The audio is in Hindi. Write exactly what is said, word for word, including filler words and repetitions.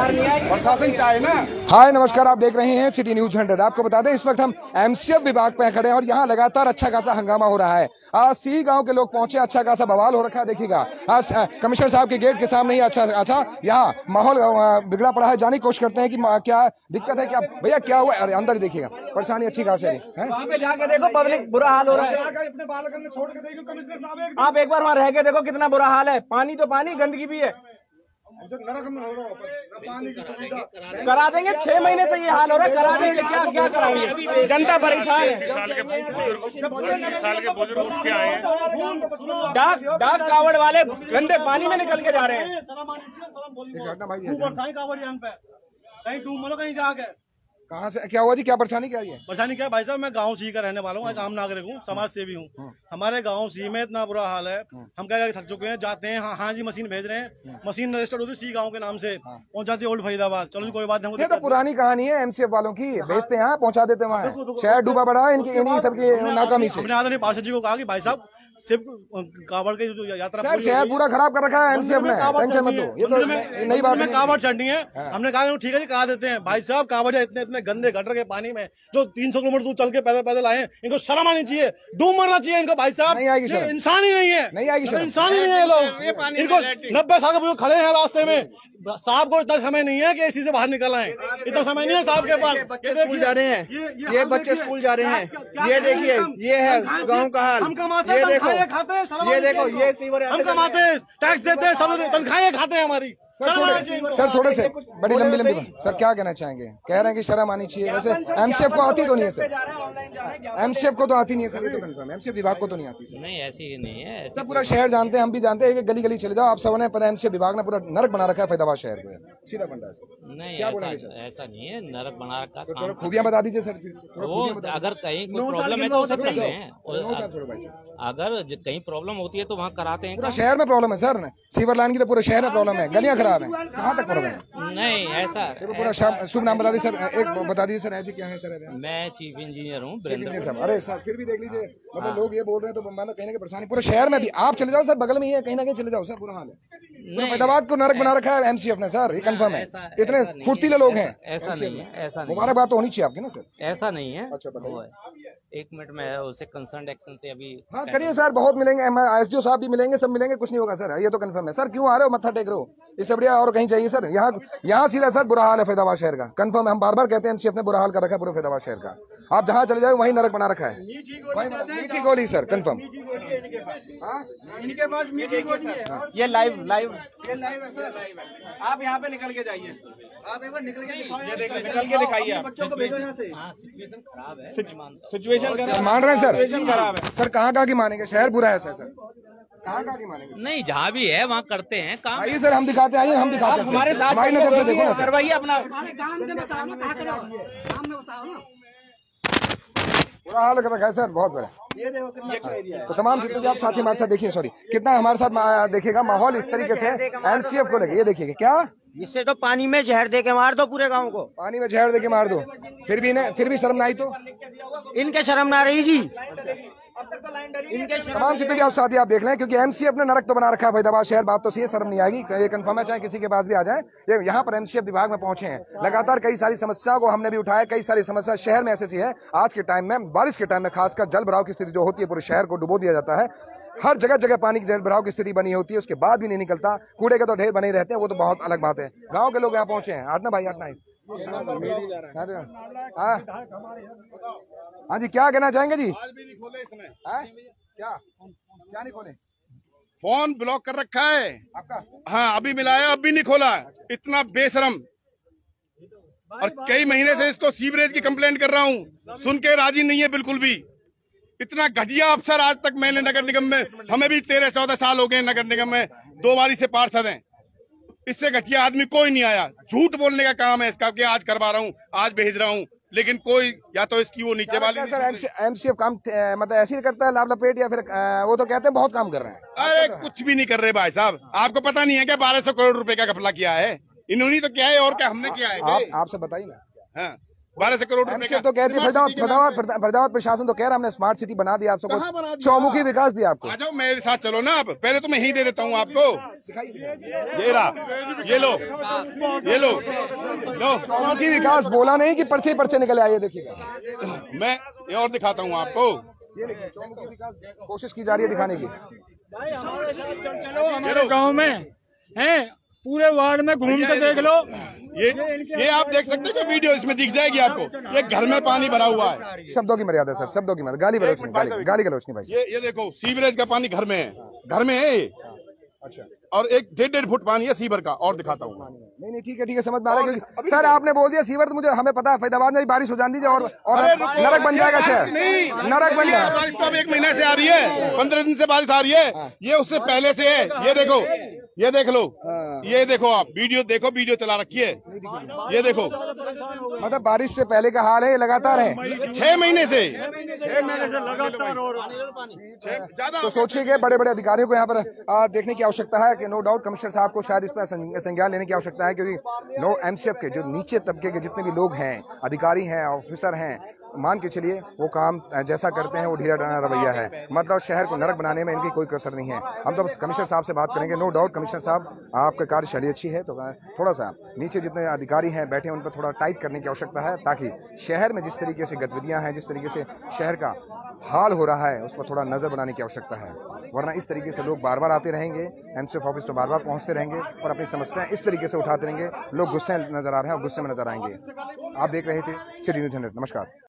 प्रशासन चाहे ना। हाय नमस्कार, आप देख रहे हैं सिटी न्यूज हंड्रेड। आपको बता दें इस वक्त हम एमसीएफ विभाग पे खड़े हैं और यहाँ लगातार अच्छा खासा हंगामा हो रहा है। आज सी गांव के लोग पहुंचे, अच्छा खासा बवाल हो रखा है। देखिएगा आज कमिश्नर साहब के गेट के सामने ही अच्छा अच्छा यहाँ माहौल बिगड़ा पड़ा है। जाने की कोशिश करते हैं कि क्या दिक्कत है, क्या भैया क्या हुआ। अरे अंदर देखिएगा परेशानी अच्छी खासी है। वहाँ पे जाके देखो, पब्लिक बुरा हाल हो रहा है। अपने बालक ने छोड़ के देखो कमिश्नर साहब, आप एक बार वहाँ रह के देखो कितना बुरा हाल है। पानी तो पानी, गंदगी भी है। नरक में हो रहा है, पानी की सुविधा करा देंगे। छह महीने से ये हाल हो रहा है, करा देंगे। क्या क्या कराएंगे? जनता परेशान है। डाक डाक कावड़ वाले गंदे पानी में निकल के जा रहे हैं। कहीं डूब मरो, कहीं जाके। कहाँ से क्या हुआ जी, क्या परेशानी क्या है? परेशानी क्या है भाई साहब, मैं गांव सी का रहने वाला हूँ, आम नागरिक हूँ, समाज सेवी हूँ। हमारे गांव सी में इतना बुरा हाल है, हम क्या थक चुके हैं। जाते हैं हाँ हाँ जी मशीन भेज रहे हैं, मशीन रजिस्टर्ड होती सी गांव के नाम से, पहुंच जाती है ओल्ड फरीदाबाद। चलो कोई बात नहीं, ये तो पुरानी कहानी है एमसीएफ वालों की। भेजते हैं पहुंचा देते हैं वहाँ। शहर डूबा पड़ा है इनकी इन्हीं सबकी नाकामी से। हमने आदरणीय पार्षद जी को कहा कि भाई साहब सिर्फ कावड़ की जो यात्रा सर शहर पूरा खराब कर रखा है एमसीएफ ने, टेंशन मत लो। ये तो नई बात है, कावड़ चढ़नी है। हमने कहा ठीक है जी करा देते हैं। भाई साहब कावड़ इतने इतने गंदे गटर के पानी में जो तीन सौ किलोमीटर दूर चल के पैदल पैदल आए, इनको शर्म आनी चाहिए, डूब मरना चाहिए इनको। भाई साहब नहीं आएगी शर्म, इंसान ही नहीं है, नहीं आएगी शर्म, इंसान ही नहीं है लोग। इनको नब्बे साल के बुजुर्ग खड़े हैं रास्ते में, साहब को इतना समय नहीं है कि इसी से बाहर निकल आए। इतना समय नहीं है साहब के पास। बच्चे स्कूल जा रहे हैं, ये बच्चे स्कूल जा रहे हैं। ये देखिए, ये है गांव का हाल। ये देखो, ये देखो, ये सीवर हम कमाते हैं, टैक्स देते हैं, सब तनख्वाहें खाते हैं हमारी। सर थोड़े से बड़ी लंबी लंबी सर क्या कहना चाहेंगे? कह रहे हैं कि शर्म आनी चाहिए। वैसे एमसीएफ को आती तो नहीं है सर, एमसीएफ को तो आती नहीं है सर, ये तो कंफर्म है। एमसीएफ विभाग को तो नहीं आती सर। नहीं ऐसी नहीं है सर, पूरा शहर जानते हैं, हम भी जानते हैं। गली गली चले जाओ आप सब ने, पर एमसीएफ विभाग ने पूरा नरक बना रखा है फरीदाबाद शहर को। सीधा पंडा है। नहीं ऐसा, ऐसा नहीं है, नरक बना रखा। थोड़ा खूबियां बता दीजिए सर। वो अगर कहीं कोई प्रॉब्लम है तो उसे करते हैं। अगर कहीं प्रॉब्लम होती है तो वहाँ कराते हैं। पूरा शहर में प्रॉब्लम है सर, सीवर लाइन की तो पूरे शहर में प्रॉब्लम है, गलियां खराब है। कहाँ तक प्रॉब्लम है? नहीं ऐसा पूरा शुभ नाम बता दीजिए सर, एक बता दीजिए सर। ऐसे क्या है सर? मैं चीफ इंजीनियर हूँ। अरे सर फिर भी देख लीजिए, मतलब लोग ये बोल रहे हैं तो कहीं ना कहीं परेशानी पूरे शहर में भी। आप चले जाओ सर, बगल में ही है, कहीं ना कहीं चले जाओ सर, बुरा हाल है। फरीदाबाद को नरक बना रखा है एमसीएफ ने सर, ये कंफर्म है। इतने फुर्तीले लोग हैं। ऐसा नहीं है, ऐसा नहीं। हमारे बात तो होनी चाहिए आपकी ना सर। ऐसा नहीं है। अच्छा बताइए। एक मिनट में उसे कंसर्न एक्शन से अभी हाँ करिए सर, बहुत मिलेंगे, एसडीओ साहब भी मिलेंगे, सब मिलेंगे, कुछ नहीं होगा सर, ये तो कंफर्म है। सर क्यों आ रहे हो, मत्था टेक रहे हो? इससे बढ़िया और कहीं चाहिए सर। यहाँ यहाँ सीधा सर बुरा हाल है फरीदाबाद शहर का, कंफर्म है। हम बार बार कहते हैं एमसीएफ ने बुरा हाल कर रखा है पूरे फरीदाबाद शहर का। आप जहाँ चले जाओ वहीं नरक बना रखा है। मीठी गोली सर कंफर्म। इनके पास मीठी गोली है। ये लाइव लाइव ये लाइव है सर। आप यहाँ पे निकल के जाइए, आप एक बार निकल के दिखाइए, निकल के दिखाइए। बच्चों को भेजो यहाँ से। सिचुएशन खराब है, सिचुएशन मान रहे हैं सर, सिचुएशन खराब है सर। कहाँ कहाँ की मानेंगे, शहर बुरा है सर। सर कहाँ कहाँ की मानेंगे? नहीं जहाँ भी है वहाँ करते हैं काम। आइए सर, हम दिखाते हैं, आइए हम दिखाते हैं। हमारे साथ हमारी नजर से देखो ना सर। करवाइए अपना। बुरा हाल कर रखा है सर, बहुत बड़ा। ये देखो कितना अच्छा एरिया है। तो तमाम जितने भी आप साथी हमारे साथ देखिए, सॉरी कितना हमारे साथ देखिएगा माहौल इस तरीके से एमसीएफ को लेके। ये देखिए क्या, इससे तो पानी में जहर दे के मार दो पूरे गांव को। पानी में जहर दे के मार दो, फिर भी नहीं, फिर भी शर्म ना आई तो इनके शर्म ना रही जी। इनके तमाम जितने भी आप साथी आप देख रहे हैं, क्योंकि एमसीएफ ने नरक तो बना रखा है फरीदाबाद शहर। बात तो सही है, शर्म नहीं आएगी, ये कंफर्म है, चाहे किसी के पास भी आ जाए। ये यहाँ पर एमसीएफ विभाग में पहुंचे हैं, लगातार कई सारी समस्याओं को हमने भी उठाया। कई सारी समस्या शहर में ऐसी है, आज के टाइम में, बारिश के टाइम में खासकर जल भराव की स्थिति जो होती है, पूरे शहर को डुबो दिया जाता है। हर जगह जगह पानी की जल भराव की स्थिति बनी होती है, उसके बाद भी नहीं निकलता। कूड़े के तो ढेर बने रहते हैं, वो तो बहुत अलग बात है। गाँव के लोग यहाँ पहुंचे हैं। आज ना भाई, आज ना हाँ जी, क्या कहना चाहेंगे जी? आज भी नहीं खोले इसने। क्या क्या नहीं खोले? फोन ब्लॉक कर रखा है आपका? हाँ अभी मिलाया, अब भी नहीं खोला। इतना बेशरम। और कई महीने से इसको सीवरेज की कंप्लेंट कर रहा हूँ, सुन के राजी नहीं है बिल्कुल भी। इतना घटिया अफसर आज तक मैंने नगर निगम में, हमें भी तेरह चौदह साल हो गए नगर निगम में, दो बारी से पार्षद हैं। इससे घटिया आदमी कोई नहीं आया। झूठ बोलने का काम है इसका कि आज करवा रहा हूँ, आज भेज रहा हूँ, लेकिन कोई या तो इसकी वो नीचे वाली सर एमसीएफ काम मतलब ऐसे ही करता है, लाभ लपेट, या फिर वो तो कहते हैं बहुत काम कर रहे हैं। अरे कुछ भी नहीं कर रहे भाई साहब, आपको पता नहीं है क्या बारह सौ करोड़ रुपए का घपला किया है इन्होंने? तो क्या है और क्या हमने किया है? आप आपसे बताइए ना। हाँ बारह सौ करोड़ रुपए का। तो कहती है फरीदाबाद फरीदाबाद फरीदाबाद प्रशासन तो कह रहा हमने स्मार्ट सिटी बना दिया, आप सबको चौमुखी विकास दिया आपको। आ जाओ मेरे साथ चलो ना, आप पहले तो मैं ही दे देता हूँ आपको। ये रहा, ये लो, ये लो, लो। चौमुखी विकास बोला नहीं कि पर्चे पर्चे निकले आइए, देखिएगा मैं ये और दिखाता हूँ आपको। ये देखिए चौमुखी विकास कोशिश की जा रही है दिखाने की। चलो हमारे गांव में हैं, पूरे वार्ड में घूम के देख लो। ये ये आप देख सकते हैं कि वीडियो इसमें दिख जाएगी आपको। ये घर में पानी भरा हुआ है। शब्दों की मर्यादा सर, शब्दों की मर्यादा, गाली गलौज नहीं, गाली गाली गलौज नहीं भाई। ये ये देखो सीवरेज का पानी घर में है, घर में है। अच्छा, और एक डेढ़ डेढ़ फुट पानी है सीवर का। और दिखाता हूँ। नहीं नहीं ठीक है ठीक है, समझ में आ रहा है। सर आपने बोल दिया सीवर, तो मुझे हमें पता है फरीदाबाद में भी बारिश हो जाती है और और नरक बन जाएगा शहर, नरक बन जाएगा। बारिश तो अब एक महीने से आ रही है, पंद्रह दिन से बारिश आ रही है। ये उससे पहले से है। ये देखो, ये देख लो, ये देखो, आप वीडियो देखो, वीडियो चला रखी है। ये देखो, मतलब बारिश से पहले का हाल है, ये लगातार है छह महीने से। तो सोचिए कि बड़े बड़े अधिकारियों को यहाँ पर आ, देखने की आवश्यकता है कि नो डाउट कमिश्नर साहब को शायद इस पर संज्ञान लेने की आवश्यकता है, क्योंकि नो एमसीएफ के जो नीचे तबके के जितने भी लोग हैं, अधिकारी हैं, ऑफिसर हैं, मान के चलिए वो काम जैसा करते हैं वो ढीला ढाला रवैया है। मतलब शहर को नरक बनाने में इनकी कोई कसर नहीं है। हम तो बस कमिश्नर साहब से बात करेंगे। नो डाउट कमिश्नर साहब आपका कार्यशैली अच्छी है, तो थोड़ा सा नीचे जितने अधिकारी हैं बैठे हैं उन पर थोड़ा टाइट करने की आवश्यकता है, ताकि शहर में जिस तरीके से गतिविधियां हैं, जिस तरीके से शहर का हाल हो रहा है, उस पर थोड़ा नजर बनाने की आवश्यकता है। वरना इस तरीके से लोग बार बार आते रहेंगे, एमसीएफ ऑफिस तो बार बार पहुंचते रहेंगे और अपनी समस्याएं इस तरीके से उठाते रहेंगे। लोग गुस्से नजर आ रहे हैं और गुस्से में नजर आएंगे। आप देख रहे थे सिटी न्यूज हंड्रेड। नमस्कार।